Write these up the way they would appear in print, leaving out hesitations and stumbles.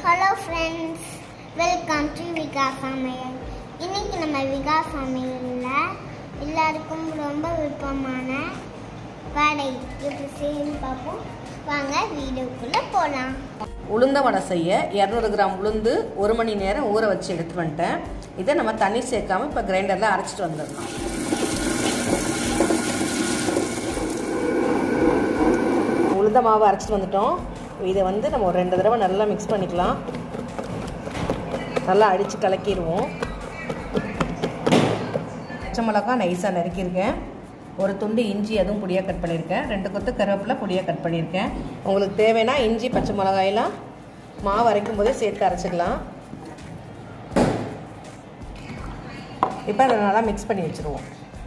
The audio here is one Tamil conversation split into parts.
Hello friends, welcome to Vika சமையல். இன்னைக்கு நம்ம விகா சமையல்ல எல்லாருக்கும் ரொம்ப விருப்பமான வடை எப்படி செய்யணும்னு பார்ப்போம். வாங்க வீடியோக்குள்ள போலாம். உளுந்த வடை செய்ய 200 கிராம் உளுந்து 1 மணி நேரம் ஊற வச்சு எடுத்து வந்துட்டேன். இதை நம்ம தண்ணி சேர்க்காம இப்போ கிரைண்டரில் அரைச்சிட்டு வந்துடலாம். உளுந்த மாவு அரைச்சிட்டு வந்துட்டோம். இதை வந்து நம்ம ஒரு 2 தடவை நல்லா மிக்ஸ் பண்ணிக்கலாம். நல்லா அடித்து கலக்கிடுவோம். பச்சை மிளகாய் நைஸாக நறுக்கியிருக்கேன். ஒரு துண்டு இஞ்சி அதுவும் பொடியாக கட் பண்ணியிருக்கேன். 2 கொத்து கருவேப்பிலை பொடியாக கட் பண்ணியிருக்கேன். உங்களுக்கு தேவைன்னா இஞ்சி பச்சை மிளகாயெல்லாம் மாவு அரைக்கும் போதே சேர்த்து அரைச்சிக்கலாம். இப்போ அதை நல்லா மிக்ஸ் பண்ணி வச்சுருவோம்.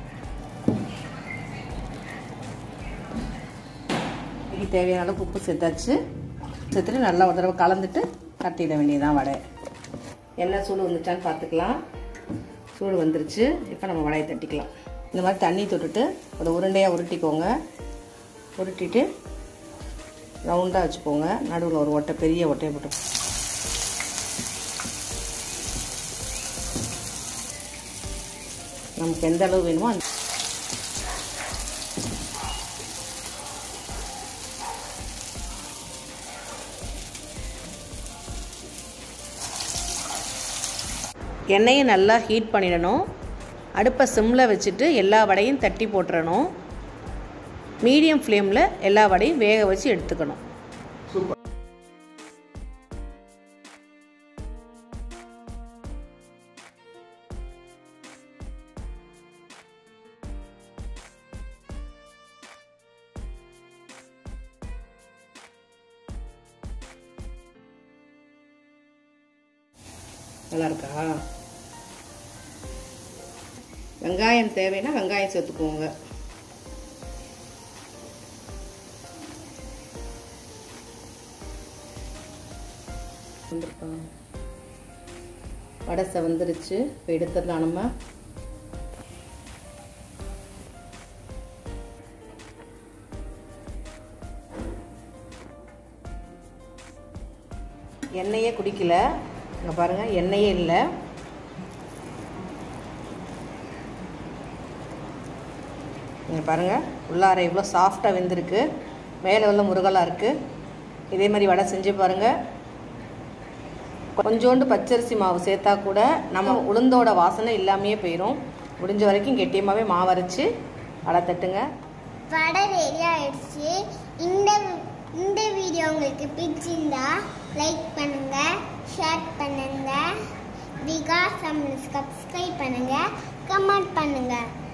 இதுக்கு தேவையான அளவுக்கு உப்பு சேர்த்துட்டு நல்லா ஒரு தடவை கலந்துட்டு கட்டிட வேண்டியதான் வடை. எண்ணெய் சூடு வந்துச்சான்னு பார்த்துக்கலாம். சூடு வந்துருச்சு. இப்போ நம்ம வடையை தட்டிக்கலாம். இந்த மாதிரி தண்ணி தொட்டுட்டு ஒரு உருண்டையாக உருட்டிக்கோங்க. உருட்டிட்டு ரவுண்டாக வச்சுக்கோங்க. நடுவில் ஒரு ஒட்டை பெரிய ஒட்டையை போட்டு நமக்கு எந்த அளவு வேணுமோ அந்த எண்ணெயை நல்லா ஹீட் பண்ணிடணும். அடுப்பை சிம்மில் வச்சுட்டு எல்லா வடையும் தட்டி போட்டுறணும். மீடியம் ஃப்ளேமில் எல்லா வடையும் வேக வச்சு எடுத்துக்கணும். நல்லா இருக்கா? வெங்காயம் தேவைன்னா வெங்காயம் சேர்த்துக்கோங்க. வடை செவந்துருச்சு. இப்போ எடுத்துடலாம். நம்ம எண்ணெயே குடிக்கல. இங்கே பாருங்கள், எண்ணெயே இல்லை. இங்கே பாருங்கள், உள்ளார இவ்வளோ சாஃப்டாக வெந்திருக்கு. மேலே உள்ள முருகலாக இருக்குது. இதே மாதிரி வடை செஞ்சு பாருங்கள். கொஞ்சோண்டு பச்சரிசி மாவு சேர்த்தா கூட நம்ம உளுந்தோட வாசனை இல்லாமையே போயிடும். முடிஞ்ச வரைக்கும் கெட்டியமாகவே மாவு அரைச்சி வடை தட்டுங்க. வடை ரெடி ஆயிடுச்சு. இந்த வீடியோ உங்களுக்கு பிடிச்சிருந்தா லைக் பண்ணுங்க, ஷேர் பண்ணுங்க, விகா சமையல் சப்ஸ்கிரைப் பண்ணுங்க, கமெண்ட் பண்ணுங்க.